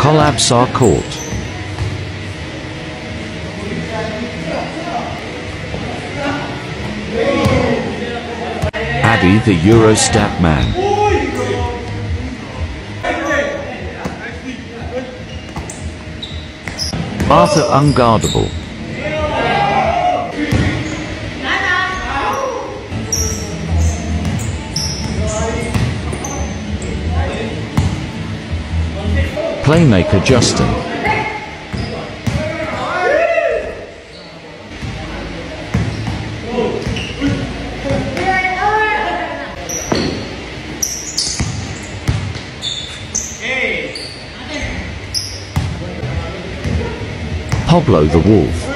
Collapse our court. Addy the Eurostat man. Arthur unguardable. Playmaker Justin. Pablo the Wolf.